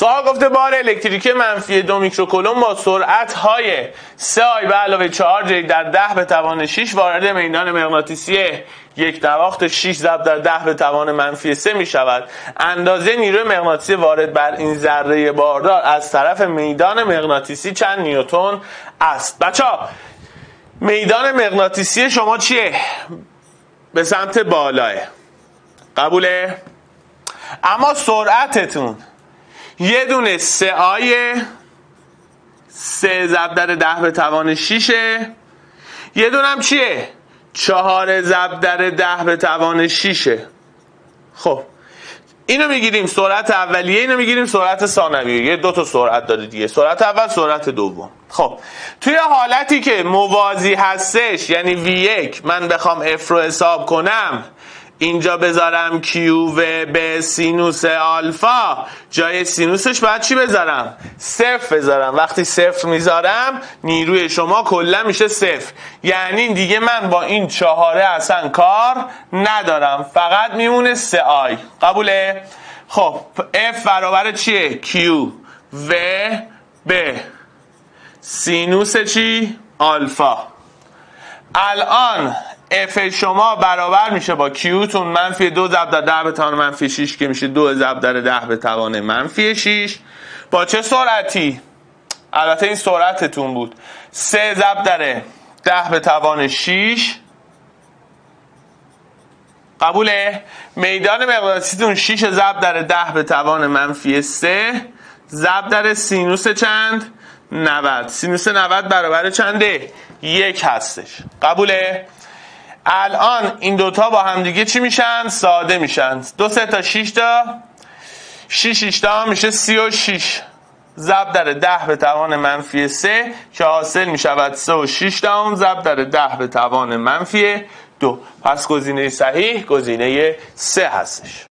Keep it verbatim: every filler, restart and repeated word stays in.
سوال گفته بار الکتریکی منفی دو میکروکولوم با سرعت های سه آی به علاوه چهار جی در ده به توان شش وارد میدان مغناطیسی یک نواخت شش ضرب در ده به توان منفی سه می شود. اندازه نیروی مغناطیسی وارد بر این ذره باردار از طرف میدان مغناطیسی چند نیوتن است؟ بچه‌ها میدان مغناطیسی شما چیه؟ به سمت بالاه. قبوله؟ اما سرعتتون یه دونه سه آی سه ضرب در ده به توان شیشه، یه دونم چیه؟ چهار ضرب در ده به توان شیشه. خب اینو میگیریم سرعت اولیه، اینو میگیریم سرعت ثانویه. یه دو تا سرعت داره دیگه، سرعت اول سرعت دوم. خب توی حالتی که موازی هستش، یعنی وی یک من بخوام اف رو حساب کنم، اینجا بذارم کیو و به سینوس آلفا، جای سینوسش باید چی بذارم؟ صفر بذارم. وقتی صفر میذارم نیروی شما کلا میشه صفر، یعنی دیگه من با این چهاره اصلا کار ندارم، فقط میمونه سه آی. قبوله؟ خب F برابر چیه؟ کیو و به سینوس چی؟ آلفا. الان F شما برابر میشه با Q تون منفی دو ضرب در ده به توان منفی شش که میشه دو ضرب در ده به توان منفی شش. با چه سرعتی؟ البته این سرعتتون بود. سه ضرب در ده به توان شش. قبوله؟ میدان مغناطیسیتون شش ضرب در ده به توان منفی سه ضرب در سینوس چند؟ نود. سینوس نود برابر چنده؟ یک هستش. قبوله؟ الان این دوتا با هم دیگه چی میشن؟ ساده میشن. دو سه تا شش تا شش شش تا میشه سی و شش ضرب در ده به توان منفی سه که حاصل میشود سه و شش تا ضرب در ده به توان منفی دو. پس گزینه صحیح گزینه سه هستش.